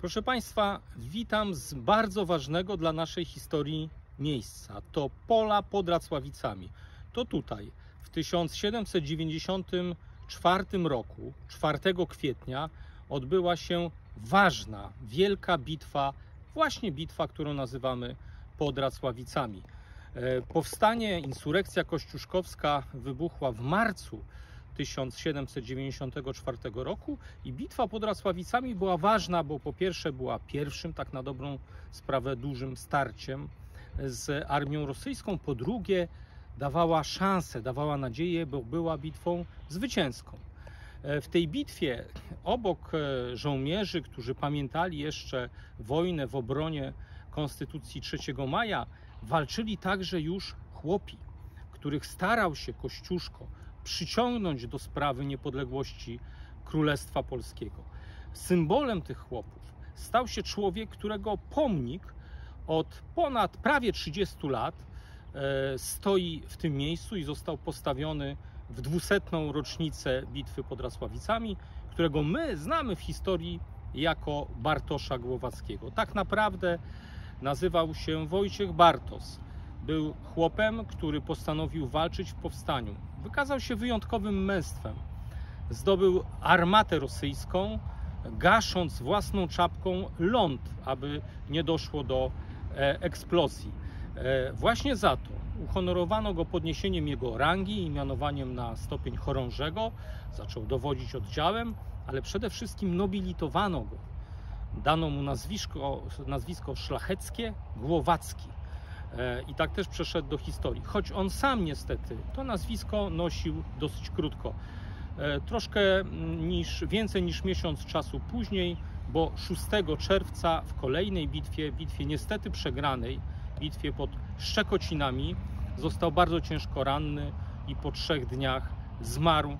Proszę Państwa, witam z bardzo ważnego dla naszej historii miejsca. To pola pod Racławicami. To tutaj w 1794 roku, 4 kwietnia, odbyła się ważna, wielka bitwa, właśnie bitwa, którą nazywamy pod Racławicami. Powstanie, insurekcja kościuszkowska wybuchła w marcu 1794 roku i bitwa pod Racławicami była ważna, bo po pierwsze była pierwszym, tak na dobrą sprawę, dużym starciem z armią rosyjską, po drugie dawała szansę, dawała nadzieję, bo była bitwą zwycięską. W tej bitwie obok żołnierzy, którzy pamiętali jeszcze wojnę w obronie Konstytucji 3 maja, walczyli także już chłopi, których starał się Kościuszko przyciągnąć do sprawy niepodległości Królestwa Polskiego. Symbolem tych chłopów stał się człowiek, którego pomnik od ponad prawie 30 lat stoi w tym miejscu i został postawiony w 200. rocznicę bitwy pod Racławicami, którego my znamy w historii jako Bartosza Głowackiego. Tak naprawdę nazywał się Wojciech Bartos. Był chłopem, który postanowił walczyć w powstaniu. Wykazał się wyjątkowym męstwem. Zdobył armatę rosyjską, gasząc własną czapką ląd, aby nie doszło do eksplozji. Właśnie za to uhonorowano go podniesieniem jego rangi i mianowaniem na stopień chorążego. Zaczął dowodzić oddziałem, ale przede wszystkim nobilitowano go. Dano mu nazwisko szlacheckie Głowacki. I tak też przeszedł do historii. Choć on sam niestety to nazwisko nosił dosyć krótko. Troszkę więcej niż miesiąc czasu później, bo 6 czerwca w kolejnej bitwie niestety przegranej, bitwie pod Szczekocinami, został bardzo ciężko ranny i po 3 dniach zmarł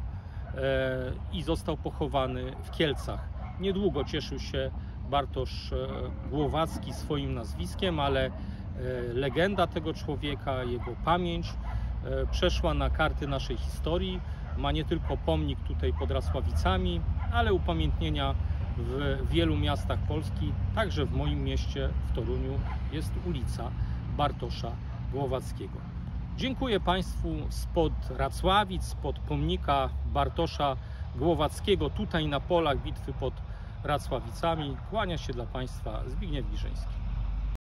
i został pochowany w Kielcach. Niedługo cieszył się Bartosz Głowacki swoim nazwiskiem, ale legenda tego człowieka, jego pamięć przeszła na karty naszej historii. Ma nie tylko pomnik tutaj pod Racławicami, ale upamiętnienia w wielu miastach Polski. Także w moim mieście, w Toruniu, jest ulica Bartosza Głowackiego. Dziękuję Państwu spod Racławic, spod pomnika Bartosza Głowackiego, tutaj na polach bitwy pod Racławicami. Kłania się dla Państwa Zbigniew Giżyński.